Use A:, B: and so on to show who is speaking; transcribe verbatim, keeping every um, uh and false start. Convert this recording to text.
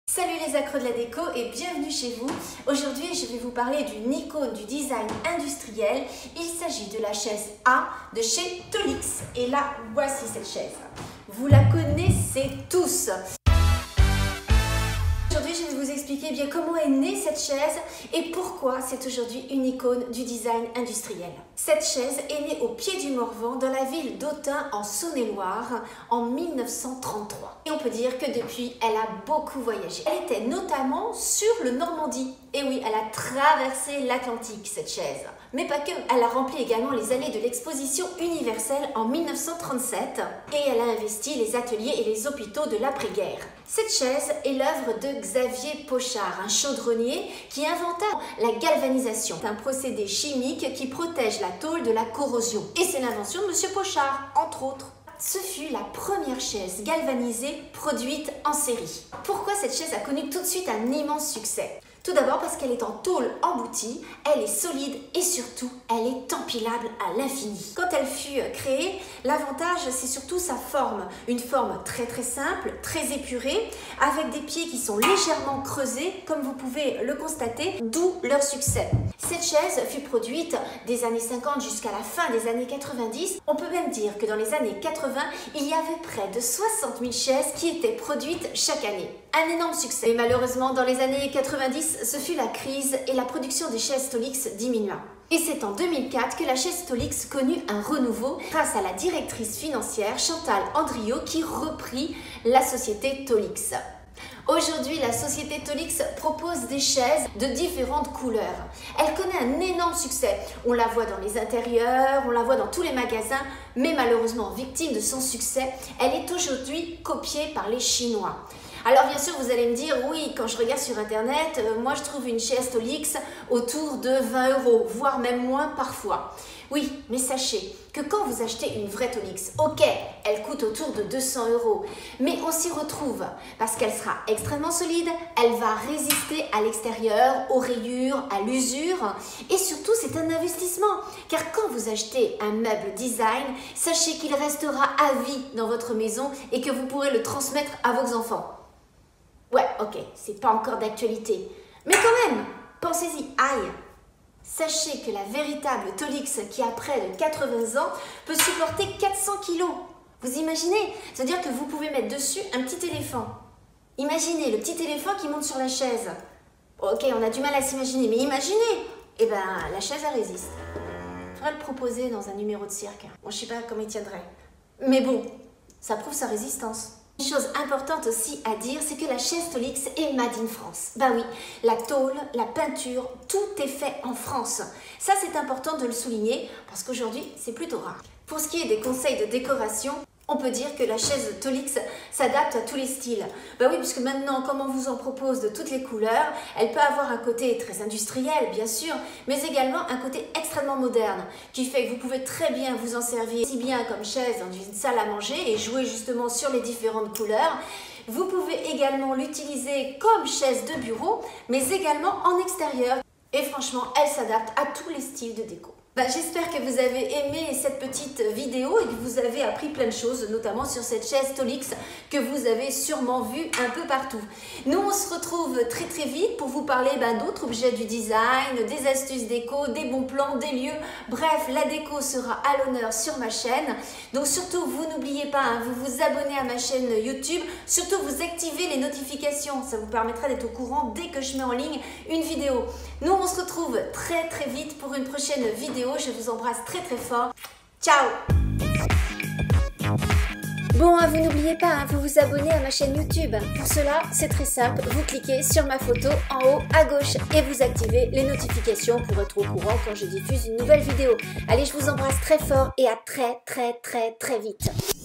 A: Salut les accros de la déco et bienvenue chez vous. Aujourd'hui, je vais vous parler d'une icône du design industriel. Il s'agit de la chaise A de chez Tolix. Et là, voici cette chaise. Vous la connaissez tous. Aujourd'hui, je vais vous expliquer bien comment est née cette chaise et pourquoi c'est aujourd'hui une icône du design industriel. Cette chaise est née au pied du Morvan dans la ville d'Autun en Saône-et-Loire en mille neuf cent trente-trois. Et on peut dire que depuis, elle a beaucoup voyagé. Elle était notamment sur le Normandie. Et oui, elle a traversé l'Atlantique, cette chaise. Mais pas que, elle a rempli également les allées de l'exposition universelle en mille neuf cent trente-sept et elle a investi les ateliers et les hôpitaux de l'après-guerre. Cette chaise est l'œuvre de Xavier Pochard, un chaudronnier qui inventa la galvanisation, un procédé chimique qui protège la tôle de la corrosion. Et c'est l'invention de Monsieur Pochard, entre autres. Ce fut la première chaise galvanisée produite en série. Pourquoi cette chaise a connu tout de suite un immense succès ? Tout d'abord parce qu'elle est en tôle emboutie, elle est solide et surtout, elle est empilable à l'infini. Quand elle fut créée, l'avantage c'est surtout sa forme. Une forme très très simple, très épurée, avec des pieds qui sont légèrement creusés, comme vous pouvez le constater, d'où leur succès. Cette chaise fut produite des années cinquante jusqu'à la fin des années quatre-vingt-dix. On peut même dire que dans les années quatre-vingts, il y avait près de soixante mille chaises qui étaient produites chaque année. Un énorme succès. Mais malheureusement, dans les années quatre-vingt-dix, ce fut la crise et la production des chaises Tolix diminua. Et c'est en deux mille quatre que la chaise Tolix connut un renouveau grâce à la directrice financière Chantal Andriot qui reprit la société Tolix. Aujourd'hui, la société Tolix propose des chaises de différentes couleurs. Elle connaît un énorme succès. On la voit dans les intérieurs, on la voit dans tous les magasins, mais malheureusement, victime de son succès, elle est aujourd'hui copiée par les Chinois. Alors bien sûr, vous allez me dire, oui, quand je regarde sur internet, euh, moi je trouve une chaise Tolix autour de vingt euros, voire même moins parfois. Oui, mais sachez que quand vous achetez une vraie Tolix, ok, elle coûte autour de deux cents euros, mais on s'y retrouve parce qu'elle sera extrêmement solide, elle va résister à l'extérieur, aux rayures, à l'usure, et surtout c'est un investissement, car quand vous achetez un meuble design, sachez qu'il restera à vie dans votre maison et que vous pourrez le transmettre à vos enfants. Ouais, ok, c'est pas encore d'actualité. Mais quand même, pensez-y, aïe. Sachez que la véritable Tolix qui a près de quatre-vingts ans peut supporter quatre cents kilos. Vous imaginez? Ça veut dire que vous pouvez mettre dessus un petit éléphant. Imaginez le petit éléphant qui monte sur la chaise. Ok, on a du mal à s'imaginer, mais imaginez! Eh ben, la chaise, elle résiste. Faudrait le proposer dans un numéro de cirque. Bon, je sais pas comment il tiendrait. Mais bon, ça prouve sa résistance. Une chose importante aussi à dire, c'est que la chaise Tolix est made in France. Bah oui, la tôle, la peinture, tout est fait en France. Ça, c'est important de le souligner parce qu'aujourd'hui, c'est plutôt rare. Pour ce qui est des conseils de décoration, on peut dire que la chaise Tolix s'adapte à tous les styles. Bah oui, puisque maintenant, comme on vous en propose de toutes les couleurs, elle peut avoir un côté très industriel, bien sûr, mais également un côté extrêmement moderne, qui fait que vous pouvez très bien vous en servir aussi bien comme chaise dans une salle à manger et jouer justement sur les différentes couleurs. Vous pouvez également l'utiliser comme chaise de bureau, mais également en extérieur. Et franchement, elle s'adapte à tous les styles de déco. Bah, j'espère que vous avez aimé cette petite vidéo et que vous avez appris plein de choses, notamment sur cette chaise Tolix que vous avez sûrement vue un peu partout. Nous, on se retrouve très très vite pour vous parler bah, d'autres objets du design, des astuces déco, des bons plans, des lieux. Bref, la déco sera à l'honneur sur ma chaîne. Donc surtout, vous n'oubliez pas, hein, vous vous abonnez à ma chaîne YouTube. Surtout, vous activez les notifications. Ça vous permettra d'être au courant dès que je mets en ligne une vidéo. Nous, on se retrouve très très vite pour une prochaine vidéo. Je vous embrasse très très fort. Ciao! Bon, vous n'oubliez pas, hein, vous vous abonnez à ma chaîne YouTube. Pour cela, c'est très simple. Vous cliquez sur ma photo en haut à gauche et vous activez les notifications pour être au courant quand je diffuse une nouvelle vidéo. Allez, je vous embrasse très fort et à très très très très vite.